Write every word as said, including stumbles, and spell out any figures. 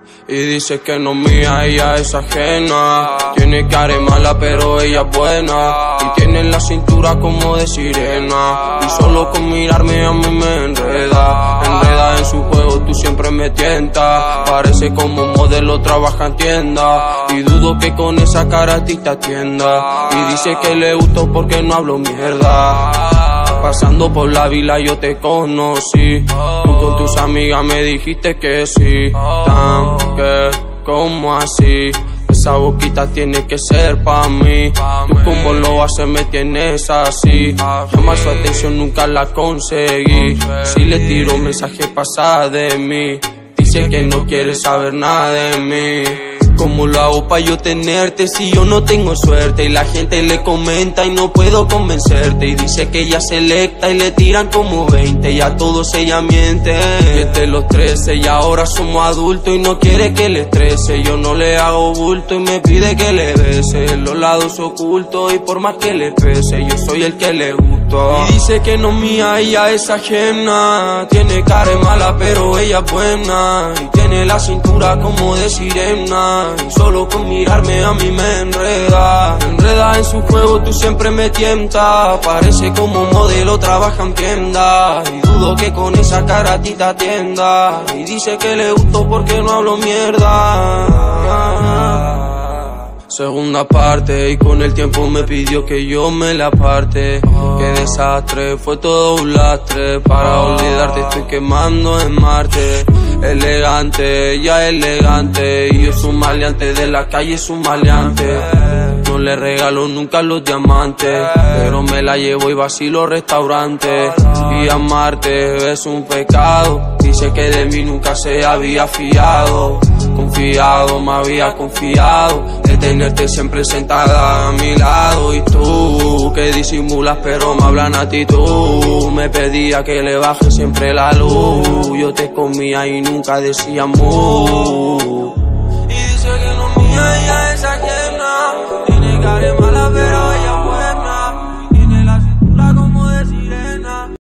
Y dice que no es mía, ella es ajena. Tiene cara de mala pero ella es buena. Y tiene la cintura como de sirena. Y solo con mirarme a mí me enreda. Enreda en su juego, tú siempre me tientas. Parece como modelo, trabaja en tienda. Y dudo que con esa cara a ti te atienda. Y dice que le gustó porque no hablo mierda. Pasando por la vila yo te conocí. Tú con tus amigas me dijiste que sí. Tan que, ¿cómo así? Esa boquita tiene que ser pa' mí. Tú como lo haces me tienes así. Llamar su atención nunca la conseguí. Si le tiro un mensaje pasa de mí. Dice que no quiere saber nada de mí. ¿Cómo lo hago pa' yo tenerte si yo no tengo suerte? Y la gente le comenta y no puedo convencerte. Y dice que ella selecta y le tiran como veinte. Y a todos ella miente. Desde los trece y ahora somos adultos y no quiere que le estrese. Yo no le hago bulto y me pide que le bese. Los lados ocultos y por más que le pese, yo soy el que le gusta. Y dice que no es mía, ella es ajena. Tiene cara de mala pero ella es buena. Y tiene la cintura como de sirena. Y solo con mirarme a mí me enreda. Enreda en su juego, tú siempre me tientas. Parece como modelo, trabaja en tienda. Y dudo que con esa cara a ti te atienda. Y dice que le gustó porque no hablo mierda. Segunda parte, y con el tiempo me pidió que yo me la aparte. Qué desastre, fue todo un lastre. Para olvidarte estoy quemando en Marte. Elegante, ella elegante. Y yo soy un maleante de la calle, es un maleante. No le regalo nunca los diamantes, pero me la llevo y vacilo restaurantes. Y amarte es un pecado. Dice que de mí nunca se había fiado. Confiado, me había confiado de tenerte siempre sentada a mi lado. Y tú, que disimulas pero me hablan a ti tú. Me pedía que le baje siempre la luz. Yo te comía y nunca decía mu.